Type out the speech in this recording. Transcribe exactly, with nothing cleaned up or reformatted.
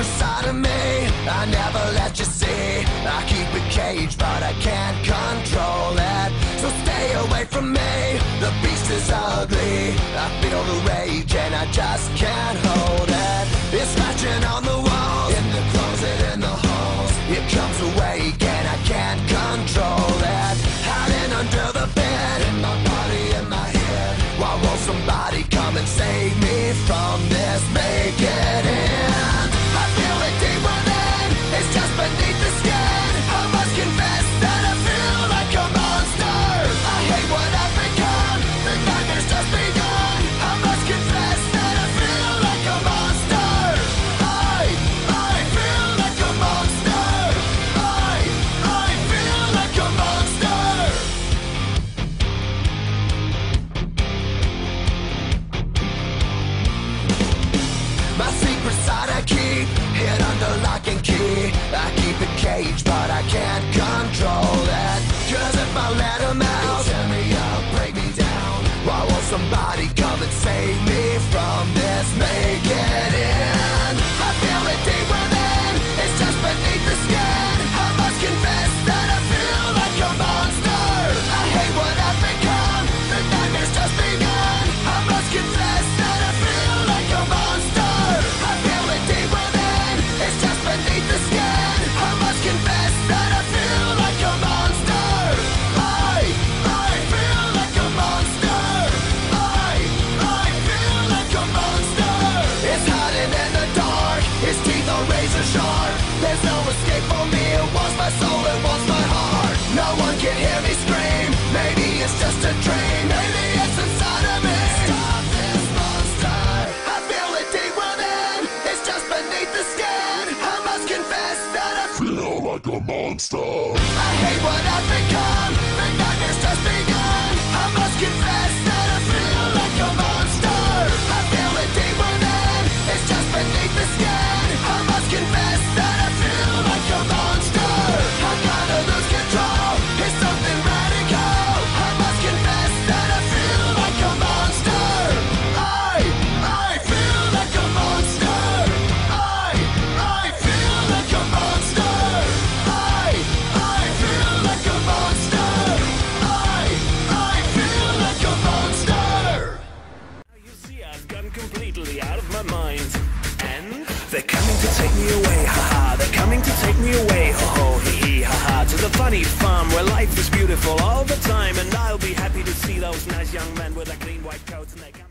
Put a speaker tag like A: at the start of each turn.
A: secret side of me I never let you see. I keep it caged, but I can't control it. So stay away from me, the beast is ugly. I feel the rage and I just can't hold it. It's scratching on the walls, in the closet, in the halls. It comes awake and I can't control it. Hiding under the bed, in my body, in my head. Why won't somebody come and save me from this? Make it end. I feel it deep within, it's just beneath the skin. I must confess that I feel like a monster. I hate what I've become, the nightmare's just begun. I must confess that I feel like a monster. I, I feel like a monster. I, I feel like a monster. My secret side I keep hid under lock and key. I keep it caged, but I can't control it. Cause if I let him out, he'll tear me up, break me down. Why won't somebody come and save me from this? Make it end. I feel it deep within, it's just beneath the skin. I must confess that I feel like a monster. I hate what I've become, the nightmare's just begun. I must confess that I feel like a monster. I feel it deep within, it's just beneath the skin. I must confess that I feel like a monster. I, I feel like a monster. I, I feel like a monster. It's hiding in the dark, its teeth are razor sharp. There's no escape for me, it wants my soul, it wants my heart. No one can hear me scream, maybe it's just a dream. Maybe it's inside of me. Stop this monster. I feel it deep within, it's just beneath the skin. I must confess that I feel like a monster. I hate what I've become, the nightmare's just begun. I must confess that I feel like a monster. I feel it deep within, it's just beneath the skin. I must confess that I feel like a monster. I'm gonna lose control, it's something radical. I must confess that I feel like a monster. I, I feel like a monster. I, I feel like a monster. I, I feel like a monster. I, I feel like a monster.
B: You see, I've gone completely out of my mind. And they're coming to take me away, haha. They're coming to take me away, ho ho, hee hee, haha. To the funny farm where life is beautiful all the time. And I'll be happy to see those nice young men with their clean white coats and their